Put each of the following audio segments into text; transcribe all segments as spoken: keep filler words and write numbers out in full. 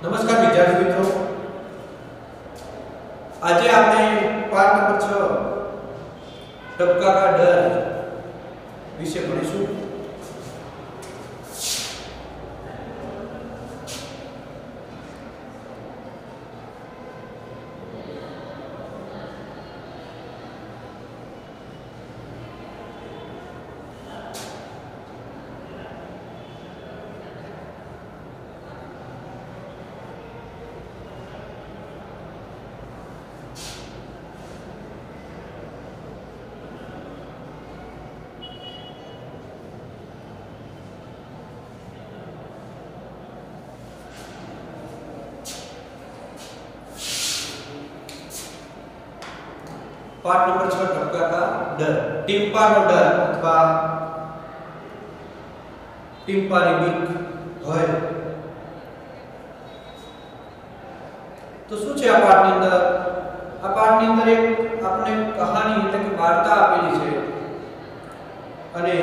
નમસ્કાર વિદ્યાર્થી મિત્રો, આજે આપણે પાઠ નંબર છ ટપકા કા ડર વિશે ભણીશું। पाठ नंबर छह टपका का डर, ટીમ્પાનો ડર અથવા ટીમ્પાની બીક, ભય। તો શું છે આ પાઠની અંદર? આ પાઠની અંદર એક આપણે કહાની એટલે કે વાર્તા આપેલી છે અને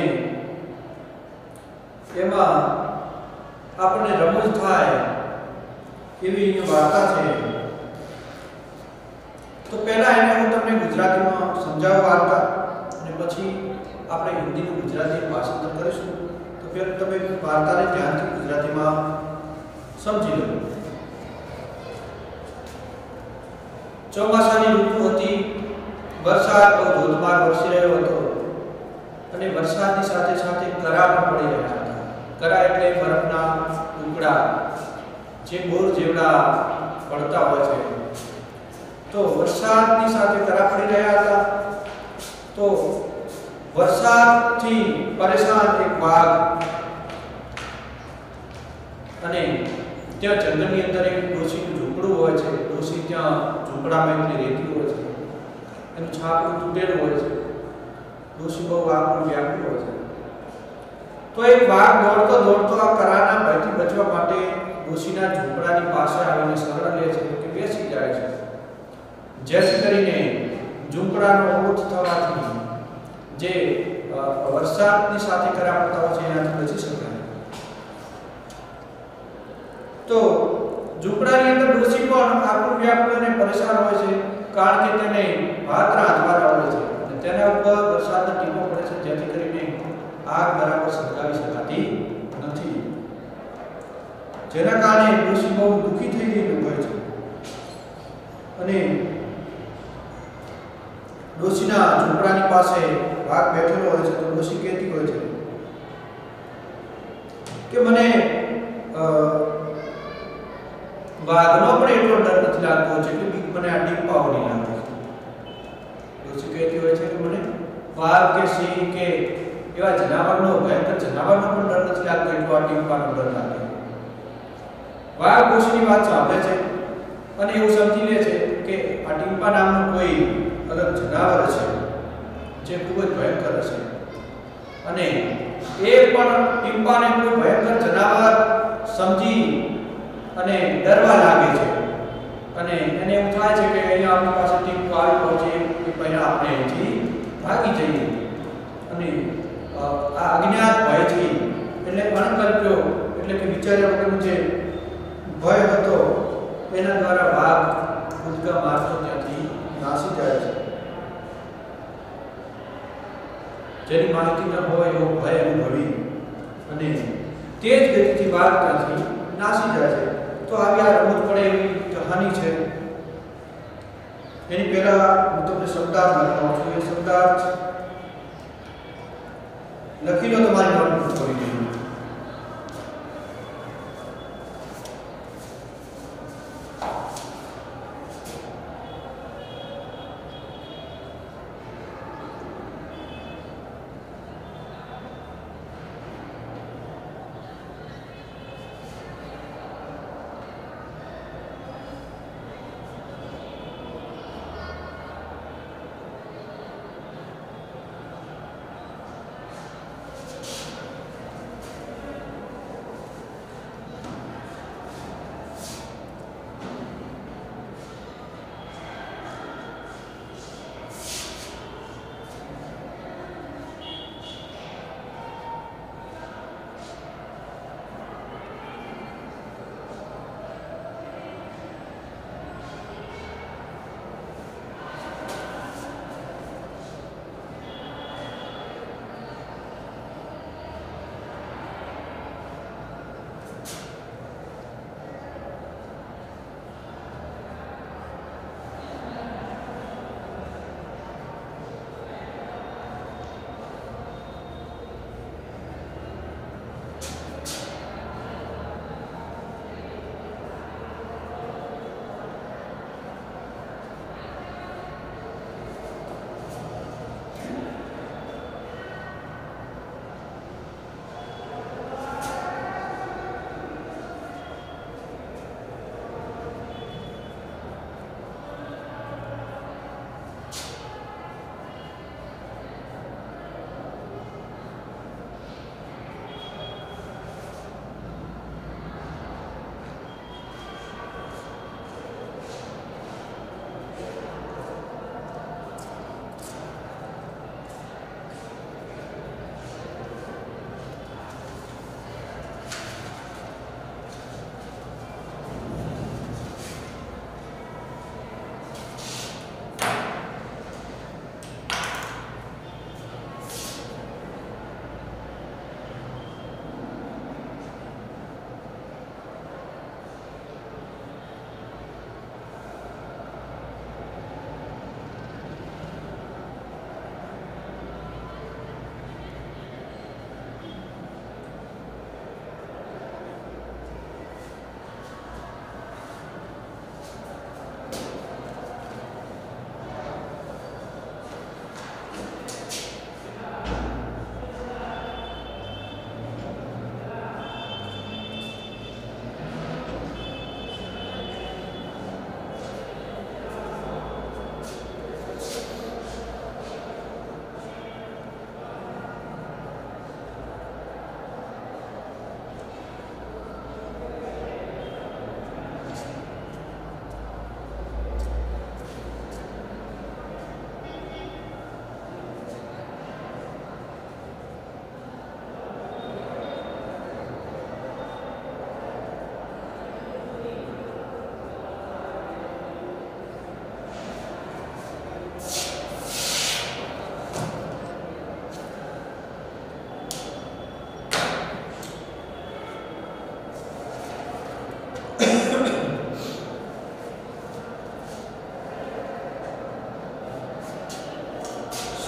એમાં આપણને રમૂજ થાય એવી વાર્તા છે। तो पहला એને હું તમને ગુજરાતીમાં સમજાવું વાર્તા અને પછી આપણે હિન્દીનું ગુજરાતી ભાષાંતર કરીશું। તો ફેર તમે વાર્તાને ધ્યાનથી ગુજરાતીમાં સમજી લો। ચોમાસાની ઋતુ હતી, વરસાદ બહુ ધોધમાર વરસી રહ્યો હતો અને વરસાદની સાથે સાથે કરા પણ પડી રહ્યા હતા। કરા એટલે બરફના ટુકડા જે બોર જેવડા પડતા હોય છે। तो वरसादनी साथे करा पड़ी रहा था। तो वरसाद थी परेशान एक वाघ अने त्या जंगलनी अंदर एक डोशीનું ઝૂંપડું હોય છે। ડોશી ત્યાં ઝૂંપડામાં એકલી રહેતી હોય છે, એનું છાપરું તૂટેલું હોય છે। ડોશી બહુ વાઘનું વ્યાકુળ હોય છે। તો એક વાઘ દોડતો દોડતો આ કરાના ભયથી બચવા માટે ડોશીના ઝૂંપડાની પાસે આવીને શરણ લે છે કે બેસી જાય છે, જેથી કરીને ઝૂંપડાનો ઓછ થવાથી જે વરસાદની સાથે કરા પડતા હોય છે એનાથી બચી શકાય। તો ઝૂંપડાની અંદર ડોશી પણ આકુળ વ્યાકુળ અને પરેશાન હોય છે, કારણ કે તેને ભાત રાંધવાના હોય છે અને તેના ઉપર વરસાદના ટીપા પડે છે, જેથી કરીને આગ બરાબર સળગાવી શકાતી નથી, જેના કારણે ડોશી બહુ દુઃખી થઈ ગઈ હોય છે। અને ડોશીના ઝૂંપડાની પાસે વાઘ બેઠેલો હોય છે। તો ડોશી કહેતી હોય છે કે મને વાઘનો પણ એટલો ડર નથી લાગતો જેટલી બીક મને આ ટીમ્પાઓની લાગે છે। ડોશી કહેતી હોય છે કે મને વાઘ કે સિંહ કે એવા જનાવરનો ભયંકર જનાવરનો પણ ડર નથી લાગતો એટલો આ ટીમ્પાનો ડર લાગે છે। વાઘ ડોશીની વાત સાંભળે છે અને એવું સમજી લે છે કે આ ટીમ્પા નામનું કોઈ અલગ જનાવર છે જે ખૂબ જ ભયંકર છે અને એ પણ ટીમ્પાને કોઈ ભયંકર જનાવર સમજી અને ડરવા લાગે છે અને એને એમ થાય છે કે અહીંયા આપણી પાસે ટીમ્પો આવી પહોંચે એ પહેલા આપણે અહીંથી ભાગી જઈએ અને આ અજ્ઞાત ભયથી એટલે અણકલ્પ્યો એટલે કે વિચાર્યા વગરનું જે ભય હતો એના દ્વારા વાઘ કૂદકા મારતો ત્યાંથી નાસી જાય છે। જેની માહિતી ન હોય એવો ભય અનુભવી અને તે જ ગતિથી વાઘ ત્યાંથી નાસી જાય છે। તો આવી આ રમત પડે એવી કહાની છે। એની પહેલા હું તમને શબ્દાર્થ લખવાનો છું। એ શબ્દાર્થ લખી લો તમારી નોટબુક ખોલી દો।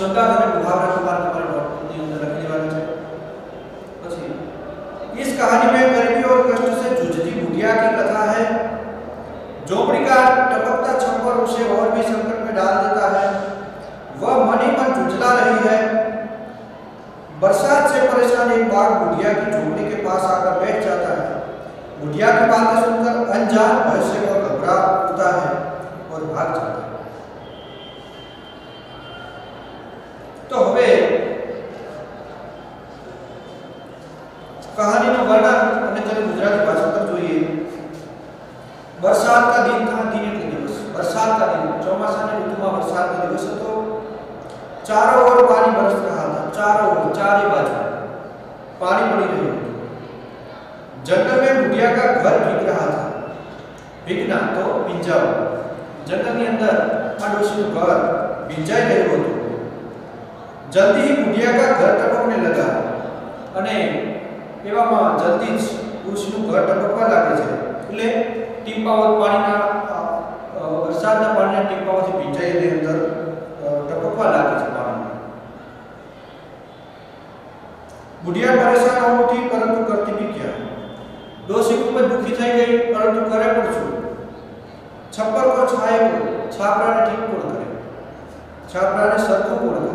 शंका અને मुहावरा तुम्हारे तुम्हारे नोटबुक ની અંદર લખી દેવાના છે। પછી इस कहानी में गरीबी और कष्ट से जूझती बुढ़िया की कथा है। झोपड़ी का टपकता छप्पर उसे और भी संकट में डाल देता है। वह मन ही मन झुंझला रही है। बरसात से परेशान एक बाघ बुढ़िया की झोपड़ी के पास आकर बैठ जाता है। बुढ़िया की बातें सुनकर अनजान भय से वह घबरा उठता है और भाग जाता है। तो हवे कहानी नो वर्णन અને તેને ગુજરાતી ભાષા પર જોઈએ। बरसात का दिन था, दिन के दिवस, बरसात का दिन, ચોમાસાની ઋતુમાં વરસાદ का दिवस હતો। चारों ओर पानी बरस रहा था, चारों ओर, चारे बाजू पानी पड़ी रही थी। जंगल में बुढ़िया का घर भीग रहा था। भीगना तो भींजाव। जंगल के अंदर આ ડોશીનું ઘર ભીંજાઈ ગયું હતું। जल्दी ही बुढ़िया का घर टपकने लगा અને એવામાં જલ્દી જ ડોશીનું ઘર ટપકવા લાગે છે। એટલે ટીપાઓ પાણીના વરસાદના પાણીના ટીપાઓથી ભીંજાઈ એની અંદર ટપકવા લાગે છે પાણી। बुढ़िया परेशान हो उठी परंतु करती भी क्या। डोसी खूब दुखी થઈ ગઈ પરંતુ કરે પણ શું। छप्पर को छाए को छापराने ठीक कोण करे, छापराने सरखું કોણ કરે।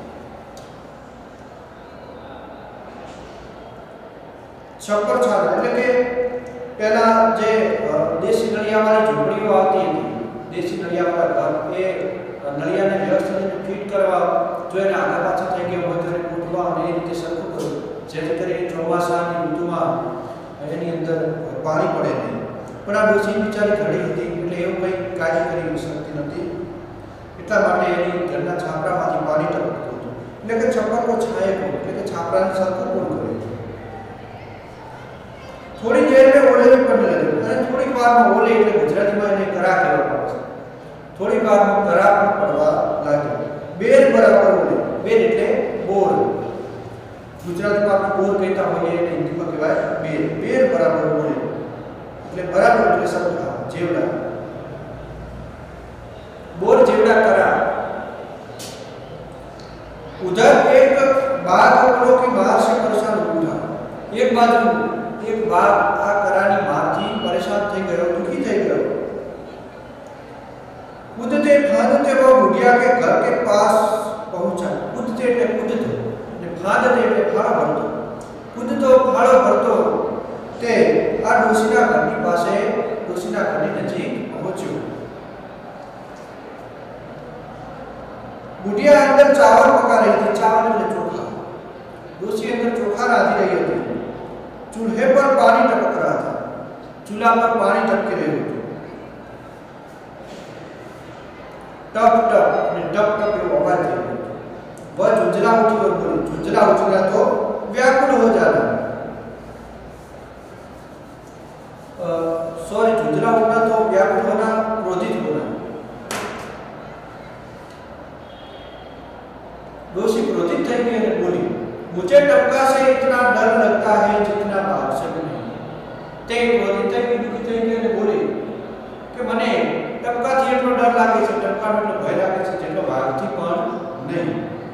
छप्पर छाप એટલે કે પહેલા જે દેશી નળિયાવાળી ઝૂંપડીઓ આવતી હતી, દેશી નળિયાવાળા ઘર, એ નળિયાને વ્યવસ્થિત ફિટ કરવા જો એને આગળ પાછળ થઈ ગયો હોય તો એને ગોઠવા અને એ રીતે સરખું કરવું જેથી કરીને ચોમાસાની ઋતુમાં એની અંદર પાણી પડે નહીં। પણ આ ડોશી બિચારી ઘડી હતી એટલે એવું કંઈ કાર્ય કરી શકતી નથી। એટલા માટે એની ઘરના છાપરામાંથી પાણી ટપકતું હતું। એટલે કે છપ્પર को छाए को એટલે કે છાપરાને સરખું કોણ કરે। थोड़ी देर में ओले भी पड़ने लगे અને થોડી વારમાં ઓલે એટલે ગુજરાતીમાં એને કરા કહેવામાં આવે છે। થોડી વારમાં કરા પણ પડવા લાગ્યો। બેર બરાબર ઓલે, બેર એટલે બોર, ગુજરાતીમાં આપણે બોર કહેતા હોઈએ અને હિન્દીમાં કહેવાય બેર। બેર બરાબર ઓલે એટલે બરાબર એટલે સરખા જેવડા, બોર જેવડા करा। उधर एक बाघ अपनों की मार से परेशान उठा। एक बाजू एक बाघ आ करानी मारથી परेशान થઈ ગયો, દુખી થઈ ગયો। कूदते फांदते वो बुढ़िया के घर के पास पहुंचा। कूदते એટલે કૂદતો અને फांदते એટલે ફાળો ભરતો। કૂદતો ફાળો ભરતો તે આ ડોશીના ઘરની પાસે, ડોશીના ઘરની નજીક પહોંચ્યો। बुढ़िया अंदर चावल पका रही थी। चावल એટલે ચોખા। डोशी अंदर चोखा रांधी रही थी। चूल्हे पर पानी टपक रहा था। चूल्हा पर पानी टपक रही थी। टप टप ने टप टप ये आवाज आई। वह झुंझला उठी और बोली, झुंझला उठना तो व्याकुल हो जाना। सॉरी, झुंझला उठना तो व्याकुल होना, क्रोधित होना। डोशी क्रोधित થઈ ગઈ અને બોલી, मुझे टपका से इतना डर लगता है जितना बाघ से नहीं। તે ક્રોધિત થઈ ગઈ, દુખી થઈ ગઈ અને બોલી કે મને ટપકાથી એટલો ડર લાગે છે, ટપકાનો એટલો ભય લાગે છે જેટલો બાઘથી પણ નહીં।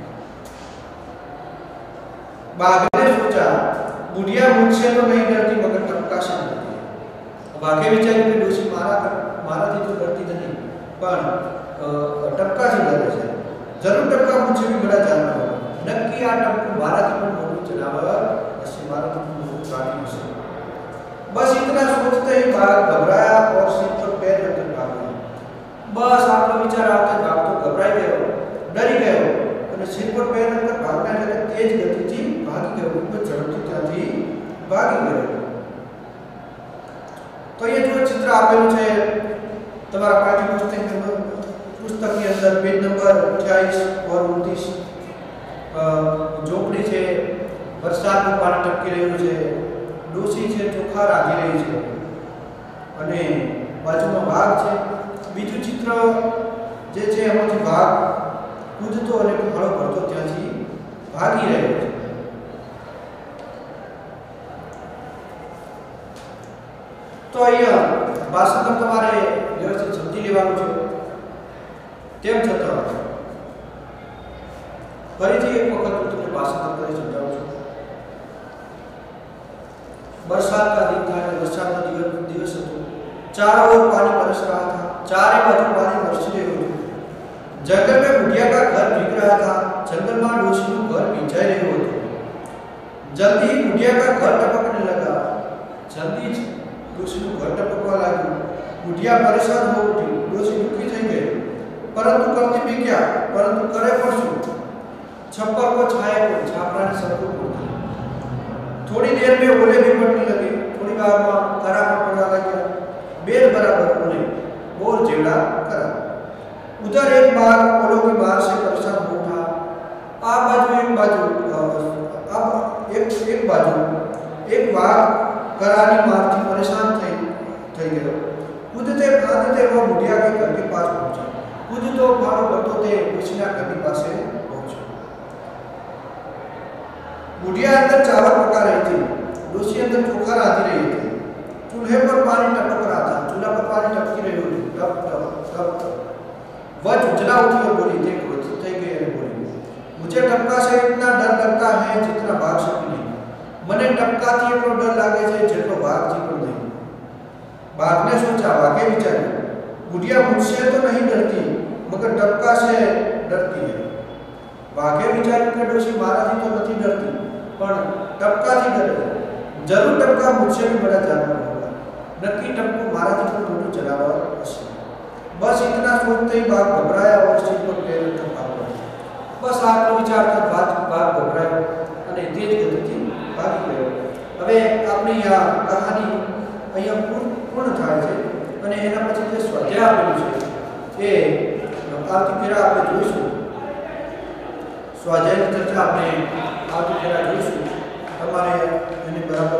बाघ ने सोचा, बुढ़िया मुझसे तो नहीं डरती मगर टपका से डरती है। बाघे विचार्યું કે ડોશી મારા મારાથી તો ડરતી નથી પણ ટપકા से डरे છે। जरूर टपका मुझसे भी बड़ा जानवर है। नक्की आ टपकू माराથી પણ મોટું જનાવર હશે, મારાથી પણ મોટું પ્રાણી હશે। बस इतना सोचते ही बाघ घबराया और सिर पर पैर रखकर भाग गया। बस आपका विचार आते बाघ तो घबराई गयो, डरी गयो અને સિર પર पैर रखकर भागने लगे। तेज गतिથી भागी गयो, ऊपर ઝડપથી ત્યાંથી ભાગી ગયો। तो ये जो चित्र આપેલું છે તમારા પાઠ્યપુસ્તક પુસ્તકની અંદર પેજ નંબર અઠ્યાવીસ और उनतीस झोपड़ी છે, વરસાદનું પાણી ટપકી રહ્યું છે, ડોશી છે ચોખા રાંધી રહી છે અને બાજુમાં વાઘ છે। બીજું ચિત્ર જે છે એમાંથી વાઘ કૂદતો અને ફાળો ભરતો ત્યાંથી ભાગી રહ્યો છે। તો અહીંયા ભાષાંતર તમારે વ્યવસ્થિત સમજી લેવાનું છે। તેમ છતાં ફરીથી એક વખત હું તમને ભાષાંતર કરી સમજાવું છું। बरसात का दिन था, बरसात का दिवस दिवस હતો। चारों ओर पानी बरस रहा था, चारे बाजू पानी बरस रहे थे। जंगल में बुढ़िया का घर भीग रहा था, जंगल में डोशी નું घर ભીંજાઈ રહ્યું હતું। जल्दी ही बुढ़िया का घर टपकने लगा, जल्दी જ डोशी નું घर टपकવા લાગ્યું। बुढ़िया परेशान हो उठी, डोशी दुखी થઈ ગઈ, परंतु करती भी क्या, परंतु करे पर શું? छप्पर को छाया को छापरा ने सबको थोड़ी देर में ओले भी पड़ने लगे, थोड़ी बार में करा पर पड़ा लगा, बेल बराबर ओले बोर जेड़ा करा। उधर एक बार ओलों की बार से परेशान हो उठा, आप बाजू एक बाजू अब एक एक बाजू एक बार करानी मारती परेशान थे થઈ ગયો। કૂદતે ભાગતે वो बुढ़िया के घर के पास पहुंचा, कूदतो फाड़ो करतो ते डोशीना घરની પાસે पहुंचा। बुढ़िया अंदर चावल पका रही थी, डोशी अंदर चोखा रांधी रही थी। चूल्हे पर पानी टपक रहा था, चूल्हा पर पानी टपकी रही थी, टप टप टप टप। वह झुंझला उठी और बोली, देखो થઈ ગઈ અને બોલી, मुझे टपका से इतना डर लगता है जितना भाग सकती नहीं। मने टपकाથી એટલો ડર લાગે છે જેટલો ભાગથી પણ નહીં। बाघ ने सोचा, वाघे विचार्યું, बुढ़िया मुझसे तो नहीं डरती मगर टपका से डरती है। वाघे विचार्યું કે ડોશી મારાથી તો નથી डरती પણ ટપકાથી ડરે। जरूर टपका मुझसे भी बड़ा जानवर होगा, नक्की टपकू माराથી પણ મોટું જનાવર હશે। बस इतना सोचते ही बाघ घबराया और सीट पर पैर रखकर भाग पड़ा। बस आटલો विचारતા બાઘ બાઘ घबराયો અને તેજ ગતિથી ભાગી ગયો। હવે આપણી આ કહાની અહીંયા પૂર્ણ થાય છે અને એના પછી જે સ્વાધ્યાય આપેલું છે એ આવતી ફેરા આપણે જોઈશું। સ્વાધ્યાયની ચર્ચા આપણે આવતી ફેરા જોઈશું। તમારે એને બરાબર